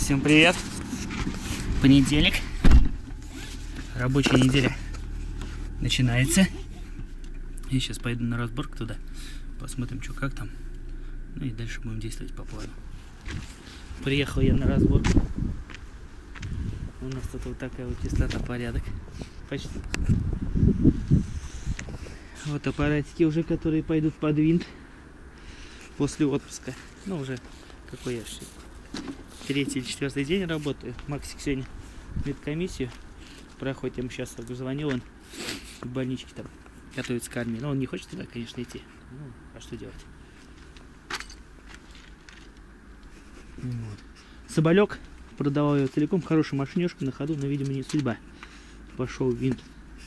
Всем привет! Понедельник. Рабочая неделя начинается. Я сейчас пойду на разборку туда. Посмотрим, что как там. Ну и дальше будем действовать по плану. Приехал я на разборку. У нас тут вот такая вот чистота, порядок. Почти. Вот аппаратики уже, которые пойдут под винт после отпуска. Ну уже какой я еще. 3-й или 4-й день работаю. Максик сегодня медкомиссию проходит. Ему сейчас звонил, он в больничке там готовится к армии. Но он не хочет туда, конечно, идти. Ну, а что делать? Вот. Соболек продавал ее целиком. Хорошая машинешка на ходу, но, видимо, не судьба. Пошел винт.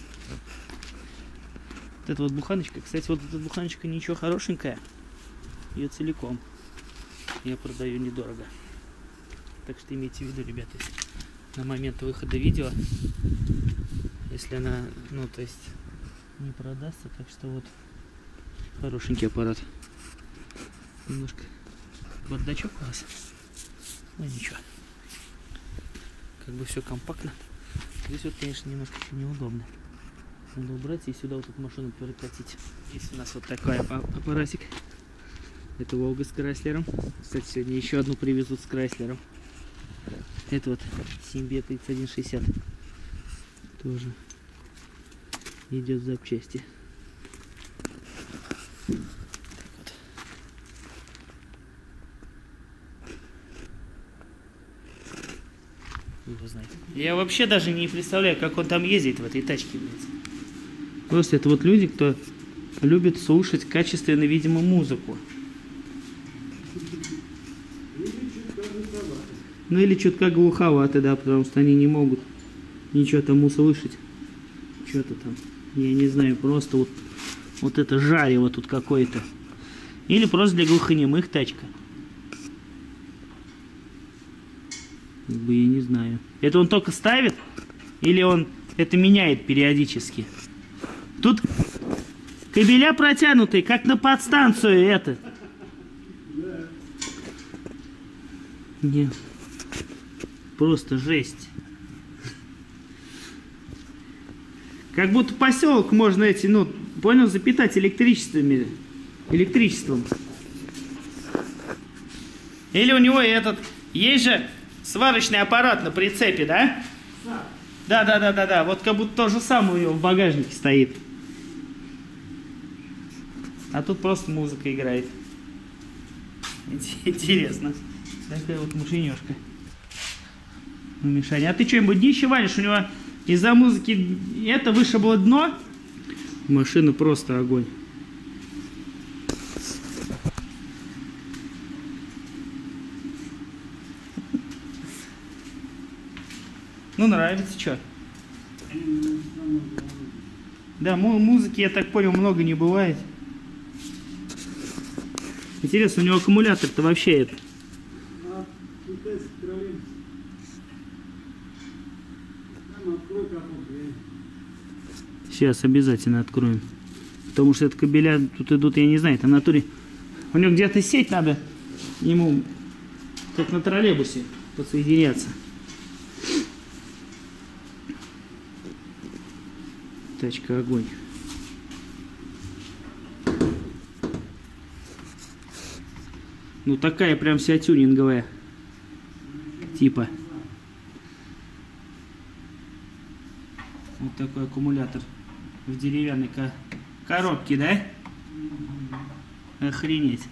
Вот эта вот буханочка. Кстати, вот эта буханочка ничего хорошенькая. Ее целиком я продаю недорого. Так что имейте в виду, ребята, если на момент выхода видео, если она, ну, то есть, не продастся, так что вот хорошенький аппарат. Немножко бардачок у нас. Ну ничего. Как бы все компактно. Здесь вот, конечно, немножко еще неудобно. Надо убрать и сюда вот эту машину перекатить. Здесь у нас вот такой аппаратик. Это Волга с Крайслером. Кстати, сегодня еще одну привезут с Крайслером. Это вот Симбе 3160. Тоже идет в запчасти. Так вот. Вы знаете. Я вообще даже не представляю, как он там ездит в этой тачке. Просто это вот люди, кто любит слушать качественно, видимо, музыку. Ну или чутка глуховато, да, потому что они не могут ничего там услышать. Что-то там, я не знаю, просто вот это жарево тут какое-то. Или просто для глухонемых тачка. Как бы я не знаю. Это он только ставит? Или он это меняет периодически? Тут кабеля протянутые, как на подстанцию это. Нет. Просто жесть. Как будто поселок можно эти, ну, понял, запитать электричеством. Или у него этот, есть же сварочный аппарат на прицепе, да? Да. Вот как будто то же самое у него в багажнике стоит. А тут просто музыка играет. Интересно. Такая вот машинёшка. Ну, Мишаня, а ты что-нибудь днище валишь? У него из-за музыки это вышибло дно? Машина просто огонь. Ну, нравится, что? Да, музыки, я так понял, много не бывает. Интересно, у него аккумулятор-то вообще это... Сейчас обязательно откроем. Потому что это кабеля тут идут, я не знаю, там в натуре. У него где-то сеть надо ему, как на троллейбусе, подсоединяться. Тачка огонь. Ну такая прям вся тюнинговая. Типа. Вот такой аккумулятор в деревянной коробке, да? Охренеть.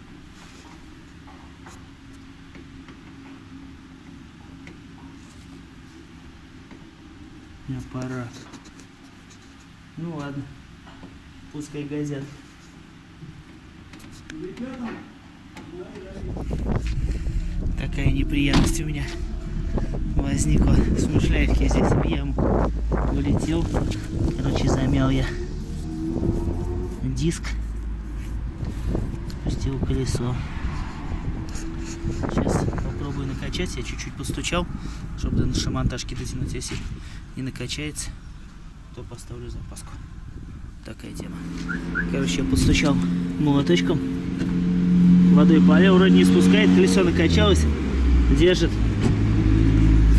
Аппарат. Ну ладно. Пускай газят. Такая неприятность у меня возникла. Смышляевки я здесь в яму улетел. Короче, замял я диск. Спустил колесо. Сейчас попробую накачать. Я чуть-чуть постучал, чтобы до нашей монтажки дотянуть. Если не накачается, то поставлю запаску. Такая тема. Короче, я постучал молоточком. Водой полил, вроде не спускает, колесо накачалось, держит.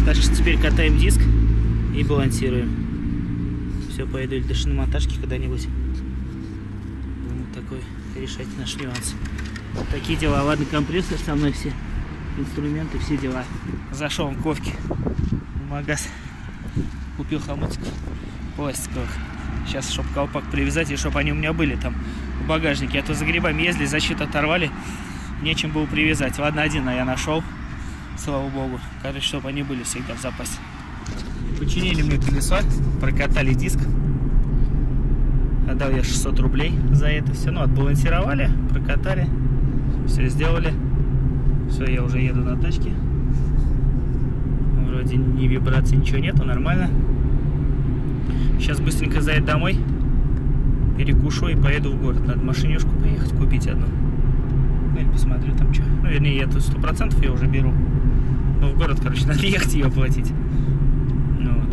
Так что теперь катаем диск и балансируем. Все, пойду до шиномонтажки когда-нибудь. Вот такой решать наш нюанс. Вот такие дела. Ладно, компрессор со мной, все инструменты, все дела. Зашел в Ковки в магаз. Купил хомутиков пластиковых. Сейчас, чтобы колпак привязать, и чтобы они у меня были там в багажнике. А то за грибами ездили, защиту оторвали. Нечем было привязать. Ладно, один я нашел. Слава богу. Короче, чтобы они были всегда в запасе. Починили мне колесо, прокатали диск. Отдал я 600 рублей за это все. Ну, отбалансировали, прокатали. Все сделали. Все, я уже еду на тачке. Вроде ни вибрации, ничего нету, нормально. Сейчас быстренько заеду домой. Перекушу и поеду в город. Надо машинюшку поехать купить одну. Ну, или посмотрю там что. Ну, вернее, я тут 100% ее уже беру. Но в город, короче, надо ехать ее оплатить. Ну, вот.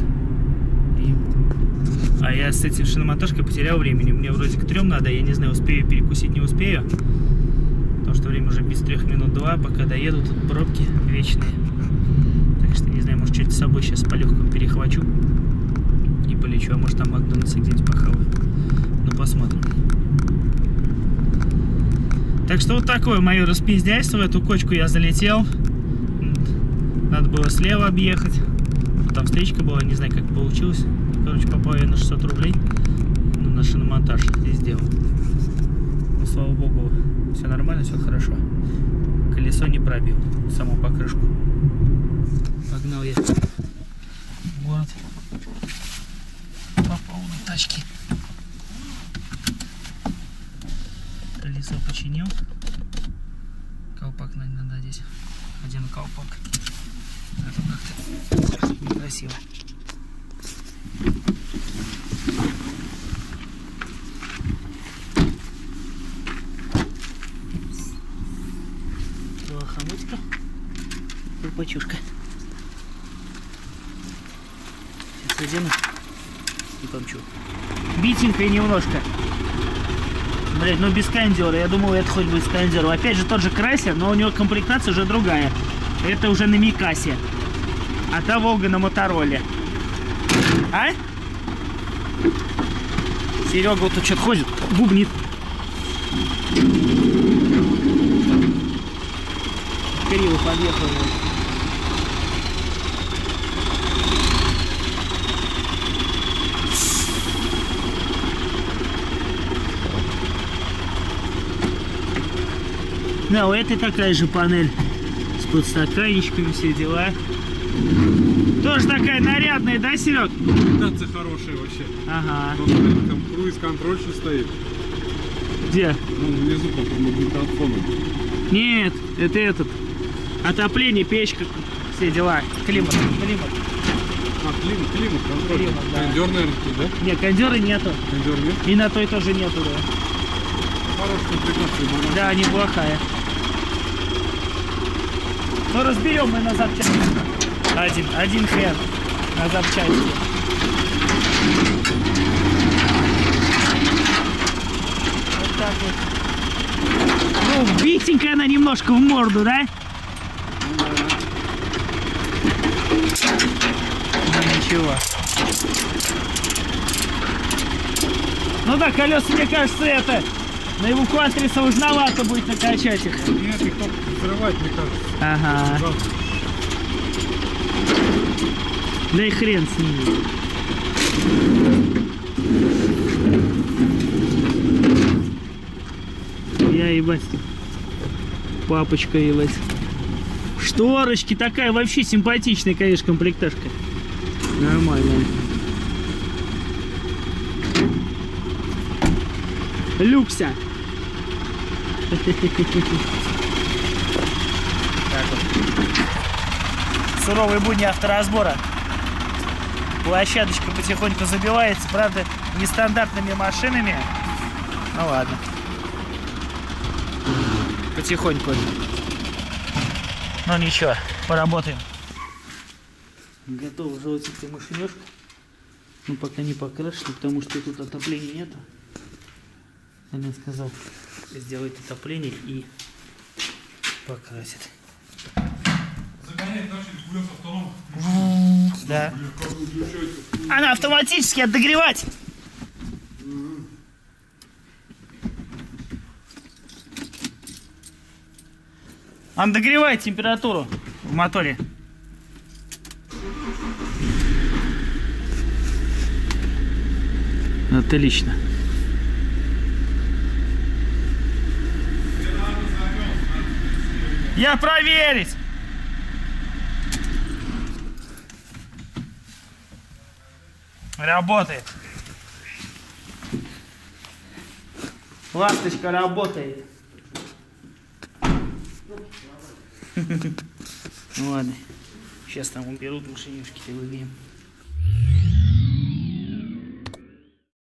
А я с этим шиномонтажкой потерял времени. Мне вроде к 3 надо, я не знаю, успею перекусить, не успею. Потому что время уже без 3 минут 2, пока доеду, тут пробки вечные. Так что не знаю, может что-то с собой сейчас по легкому перехвачу и полечу. А может там Макдональдсе где-нибудь похаваю. Ну, посмотрим. Так что вот такое мое распиздяйство. В эту кочку я залетел. Надо было слева объехать. Там встречка была, не знаю, как получилось. Короче, попал я на 600 рублей. Ну, на шиномонтаж здесь сделал. Ну, слава богу, все нормально, все хорошо. Колесо не пробил, саму покрышку. Погнал я в город по полной тачке. Колесо починил. Колпак надо одеть. Один колпак. Это как-то некрасиво. Хомутика. Колпачушка. Сейчас одену и помчу. Битенькая немножко. Блять, ну без кондера. Я думал, это хоть будет с кондером. Опять же тот же крайсер, но у него комплектация уже другая. Это уже на Микасе. А та Волга на Мотороле. А? Серега вот тут что-то ходит, бубнит. Криво подъехал. Да, у этой такая же панель с подстаканничками, все дела. Тоже такая нарядная, да, Серег? Комплектация хорошая вообще. Ага. Но там круиз-контроль что стоит. Где? Вон внизу под магнитофоном. Нет, это этот. Отопление, печка, все дела. Климат. А, климат, контроль. Климат, да. Кондер, наверное, тут, да? Нет, кондера нету. Кондер нет? И на той тоже нету, да. Хорошая комплектация. Да, неплохая. Ну, разберем мы на запчасти. Один хрен на запчасти. Вот так вот. Ну, битенькая она немножко в морду, да? Ну, ничего. Ну да, колеса, мне кажется, это на эвакуаторе сложновато будет накачать их. Нет, их только взрывать, мне кажется. Ага. Да и хрен с ними. Я, ебать, папочка, ебать. Шторочки, такая вообще симпатичная, конечно, комплектажка. Нормально. Люкся. Так вот. Суровые будни авторазбора. Площадочка потихоньку забивается, правда, нестандартными машинами. Ну ладно. Потихоньку. Ну ничего, поработаем. Готова желтенькая машинёшка. Ну пока не покрашена, потому что тут отопления нету. Ален сказал, сделает отопление и покрасит. Загоняет наших гулёв автоном. Да. Она автоматически отогревать. Он догревает температуру в моторе. Отлично. Я проверить. Работает. Ласточка работает. Ну ладно. Сейчас там уберут машинюшки, выбьем.